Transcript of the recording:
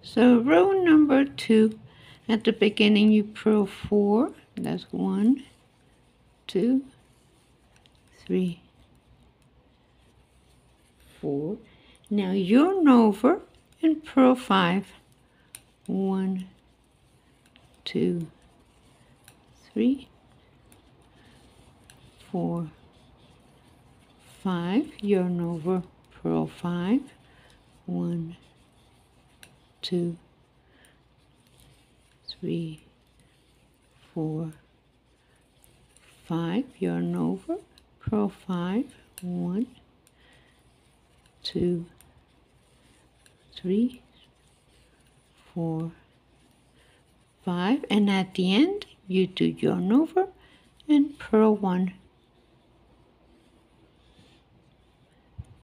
So row number 2, at the beginning you purl 4. That's 1, 2, 3, 4. Now yarn over and purl 5. 1, 2, 3, 4, 5. Yarn over, purl 5. 1, 2, 3, 4, 5. Yarn over, purl 5. 1, 2, 3, 4, 5. And at the end you do yarn over and purl 1.